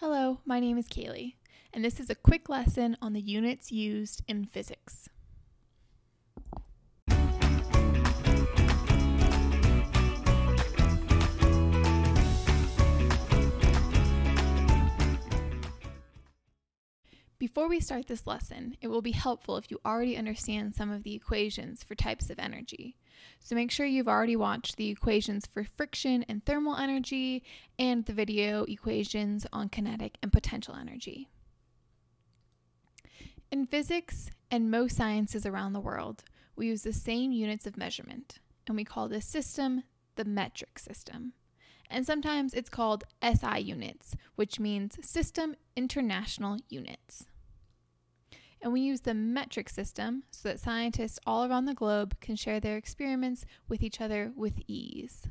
Hello, my name is Kaylee, and this is a quick lesson on the units used in physics. Before we start this lesson, it will be helpful if you already understand some of the equations for types of energy. So make sure you've already watched the equations for friction and thermal energy and the video equations on kinetic and potential energy. In physics and most sciences around the world, we use the same units of measurement, and we call this system the metric system. And sometimes it's called SI units, which means System International Units. And we use the metric system so that scientists all around the globe can share their experiments with each other with ease.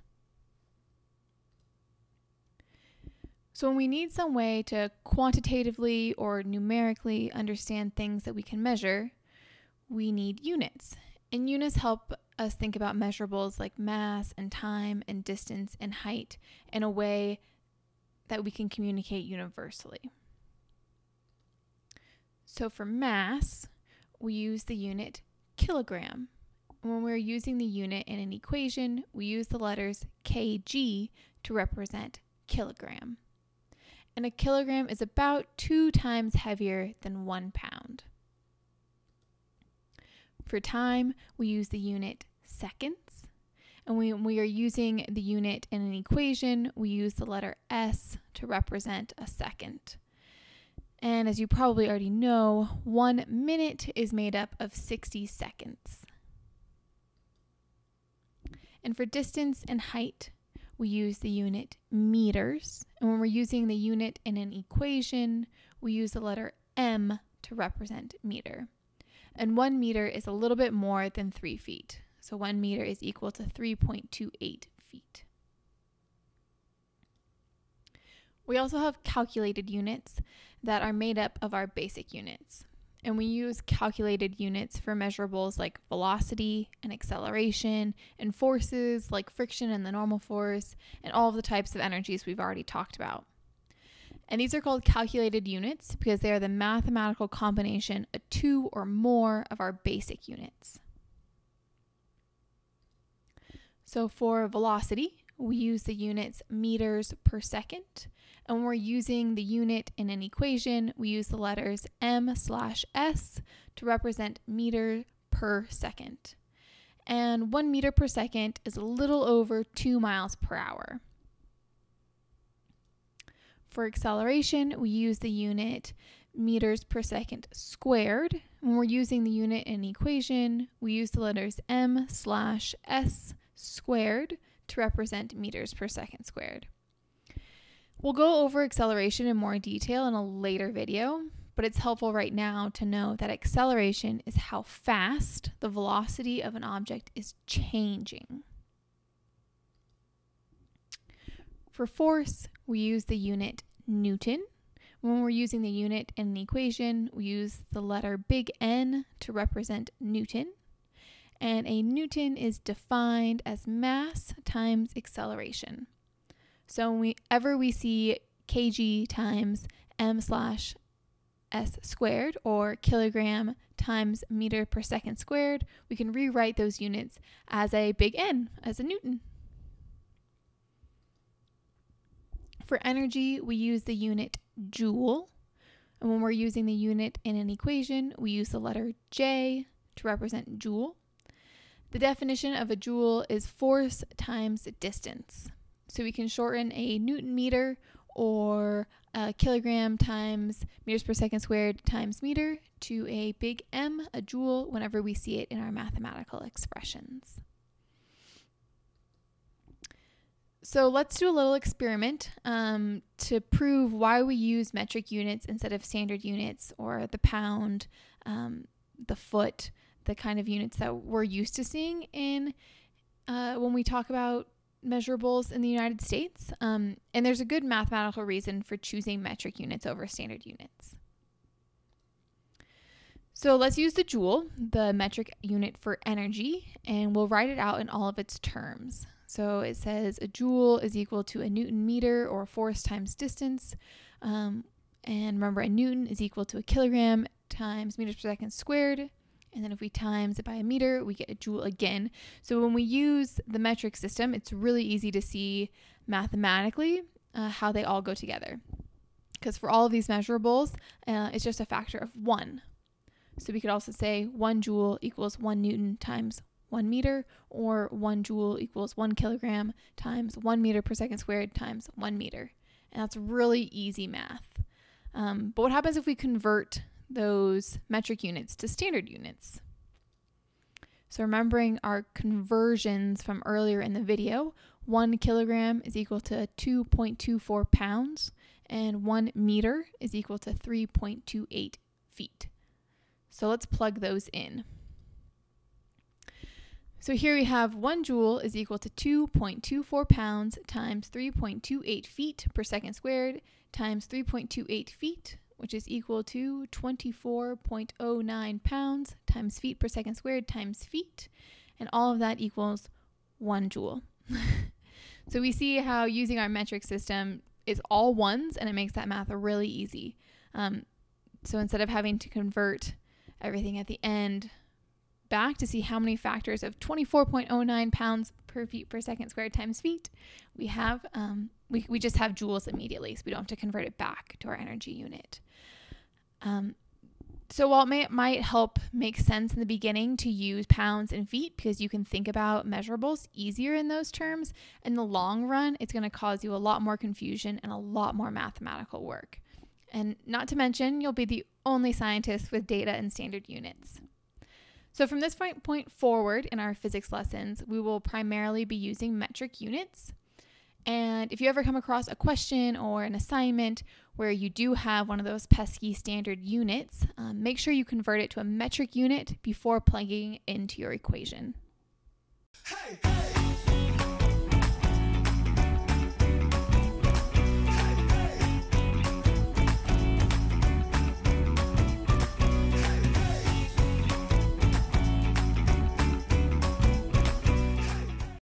So when we need some way to quantitatively or numerically understand things that we can measure, we need units. And units help us think about measurables like mass and time and distance and height in a way that we can communicate universally. So for mass, we use the unit kilogram. When we're using the unit in an equation, we use the letters kg to represent kilogram. And a kilogram is about 2 times heavier than 1 pound. For time, we use the unit seconds. And when we are using the unit in an equation, we use the letter S to represent a second. And as you probably already know, 1 minute is made up of 60 seconds. And for distance and height, we use the unit meters. And when we're using the unit in an equation, we use the letter M to represent meter. And 1 meter is a little bit more than 3 feet. So 1 meter is equal to 3.28 feet. We also have calculated units that are made up of our basic units. And we use calculated units for measurables like velocity and acceleration and forces like friction and the normal force and all of the types of energies we've already talked about. And these are called calculated units because they are the mathematical combination of 2 or more of our basic units. So for velocity, we use the units meters per second. And when we're using the unit in an equation, we use the letters m/s to represent meter per second. And 1 meter per second is a little over 2 miles per hour. For acceleration, we use the unit meters per second squared. When we're using the unit in an equation, we use the letters m/s squared to represent meters per second squared. We'll go over acceleration in more detail in a later video, but it's helpful right now to know that acceleration is how fast the velocity of an object is changing. For force, we use the unit Newton. When we're using the unit in an equation, we use the letter big N to represent Newton. And a Newton is defined as mass times acceleration. So whenever we see kg times m/s squared or kilogram times meter per second squared, we can rewrite those units as a big N, as a Newton. For energy, we use the unit joule. And when we're using the unit in an equation, we use the letter J to represent joule. The definition of a joule is force times distance. So we can shorten a Newton meter or a kilogram times meters per second squared times meter to a big M, a joule, whenever we see it in our mathematical expressions. So let's do a little experiment to prove why we use metric units instead of standard units or the pound, the foot, the kind of units that we're used to seeing in when we talk about measurables in the United States. And there's a good mathematical reason for choosing metric units over standard units. So let's use the joule, the metric unit for energy, and we'll write it out in all of its terms. So it says a joule is equal to a Newton meter, or force times distance. And remember, a Newton is equal to a kilogram times meters per second squared. And then if we times it by a meter, we get a joule again. So when we use the metric system, it's really easy to see mathematically how they all go together. Because for all of these measurables, it's just a factor of 1. So we could also say 1 joule equals 1 Newton times 1 meter, or 1 joule equals 1 kilogram times 1 meter per second squared times 1 meter. And that's really easy math. But what happens if we convert those metric units to standard units? So remembering our conversions from earlier in the video, 1 kilogram is equal to 2.24 pounds, and 1 meter is equal to 3.28 feet. So let's plug those in. So here we have 1 joule is equal to 2.24 pounds times 3.28 feet per second squared times 3.28 feet, which is equal to 24.09 pounds times feet per second squared times feet. And all of that equals 1 joule. So we see how using our metric system is all ones, and it makes that math really easy. So instead of having to convert everything at the end back to see how many factors of 24.09 pounds per feet per second squared times feet, we have we just have joules immediately, so we don't have to convert it back to our energy unit. So while it might help make sense in the beginning to use pounds and feet because you can think about measurables easier in those terms, in the long run, it's going to cause you a lot more confusion and a lot more mathematical work. And not to mention, you'll be the only scientist with data and standard units. So from this point forward in our physics lessons, we will primarily be using metric units. And if you ever come across a question or an assignment where you do have one of those pesky standard units, make sure you convert it to a metric unit before plugging into your equation. Hey, hey.